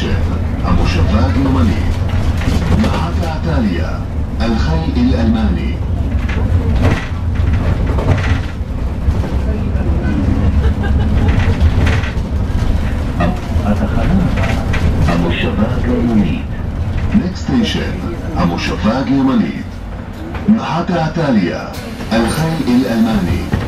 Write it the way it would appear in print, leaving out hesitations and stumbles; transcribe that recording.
סטיישן, המושבה הגרמנית. מחלקה עתליה, الخيل الألماني. המושבה הגרמנית. Next station, המושבה הגרמנית. מחלקה עתליה, الخيل الألماني.